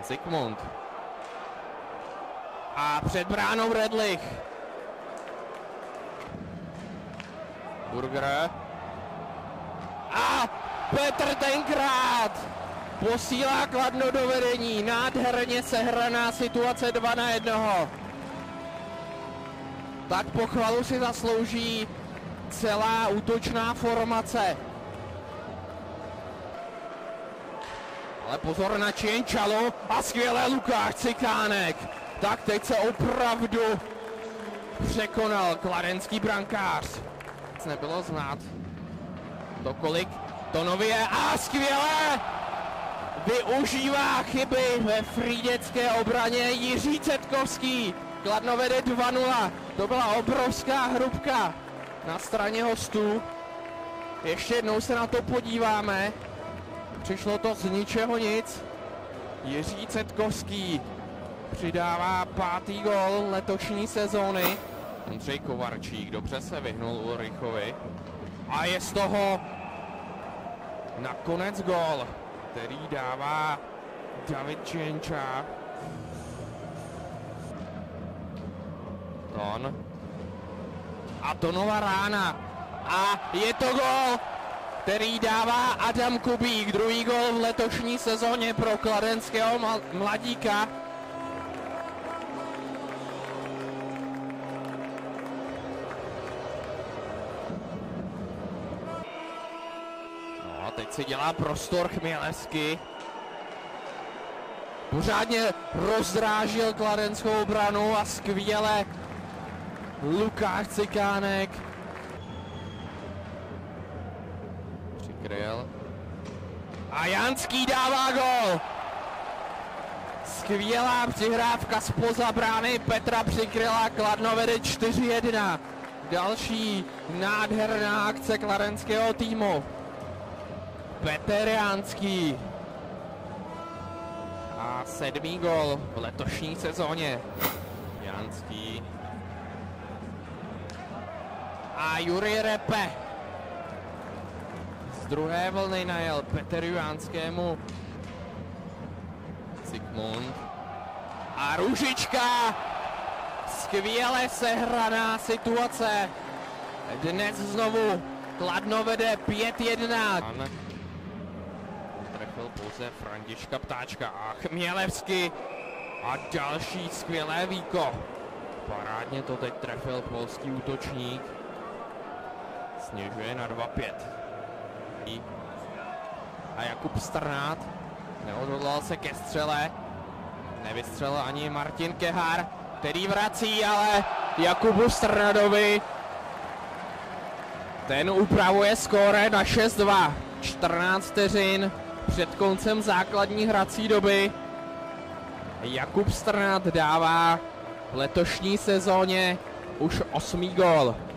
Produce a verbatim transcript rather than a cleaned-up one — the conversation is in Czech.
Zikmund. A před bránou Redlich. Burger. A Petr tenkrát posílá Kladno do vedení. Nádherně sehraná situace dva na jednoho. Tak pochvalu si zaslouží celá útočná formace. Ale pozor na Čienčalu a skvělé Lukáš Cikánek. Tak teď se opravdu překonal kladenský brankář. Nebylo znát to kolik to nově a skvěle využívá chyby ve frýděcké obraně Jiří Cetkovský. Kladno vede dva nula. To byla obrovská hrubka na straně hostů. Ještě jednou se na to podíváme. Přišlo to z ničeho nic. Jiří Cetkovský přidává pátý gól letošní sezóny. Ondřej Kovarčík dobře se vyhnul Ulrichovi. A je z toho nakonec gól, který dává David Čienča. Ton. A Tonova rána. A je to gól, který dává Adam Kubík. Druhý gól v letošní sezóně pro kladenského mladíka. No a teď si dělá prostor Chmělevský. Pořádně rozdrážil kladenskou obranu a skvěle Lukáš Cikánek přikryl. A Janský dává gól. Skvělá přihrávka zpoza brány Petra Přikryla. Kladno vede čtyři jedna. Další nádherná akce kladenského týmu. Petr Janský. A sedmý gól v letošní sezóně. Janský. A Jurij Repe. Z druhé vlny najel Petru Janskému. Zikmund. A Růžička. Skvěle sehraná situace. Dnes znovu Kladno vede pět jedna. Trefil pouze Františka Ptáčka a Chmělevský. A další skvělé víko. Parádně to teď trefil polský útočník. Snižuje na dva pět. A Jakub Strnad neodhodlal se ke střele. Nevystřelil ani Martin Kehar, který vrací, ale Jakubu Strnadovi ten upravuje skóre na šest dva. čtrnáct vteřin před koncem základní hrací doby. Jakub Strnad dává v letošní sezóně už osmý gól.